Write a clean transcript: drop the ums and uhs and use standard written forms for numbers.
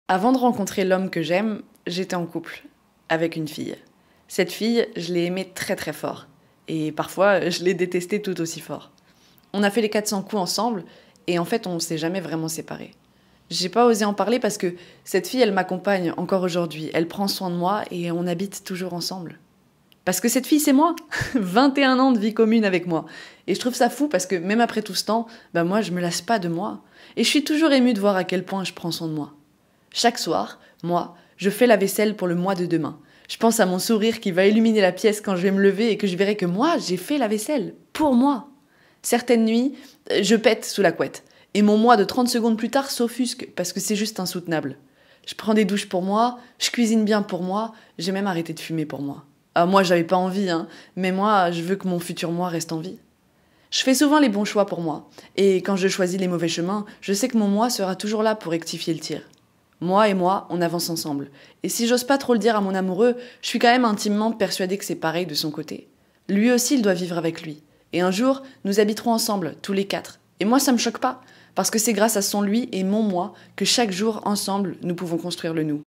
Avant de rencontrer l'homme que j'aime, j'étais en couple avec une fille. Cette fille, je l'ai aimée très très fort. Et parfois, je l'ai détestée tout aussi fort. On a fait les 400 coups ensemble, et en fait, on s'est jamais vraiment séparés. J'ai pas osé en parler parce que cette fille, elle m'accompagne encore aujourd'hui. Elle prend soin de moi et on habite toujours ensemble. Parce que cette fille, c'est moi. 21 ans de vie commune avec moi. Et je trouve ça fou parce que même après tout ce temps, moi, je me lasse pas de moi. Et je suis toujours émue de voir à quel point je prends soin de moi. Chaque soir, moi, je fais la vaisselle pour le mois de demain. Je pense à mon sourire qui va illuminer la pièce quand je vais me lever et que je verrai que moi, j'ai fait la vaisselle. Pour moi. Certaines nuits, je pète sous la couette. Et mon moi de 30 secondes plus tard s'offusque parce que c'est juste insoutenable. Je prends des douches pour moi, je cuisine bien pour moi, j'ai même arrêté de fumer pour moi. Ah, moi, j'avais pas envie, hein, mais moi, je veux que mon futur moi reste en vie. Je fais souvent les bons choix pour moi. Et quand je choisis les mauvais chemins, je sais que mon moi sera toujours là pour rectifier le tir. Moi et moi, on avance ensemble. Et si j'ose pas trop le dire à mon amoureux, je suis quand même intimement persuadée que c'est pareil de son côté. Lui aussi, il doit vivre avec lui. Et un jour, nous habiterons ensemble, tous les quatre. Et moi, ça me choque pas, parce que c'est grâce à son lui et mon moi que chaque jour, ensemble, nous pouvons construire le nous.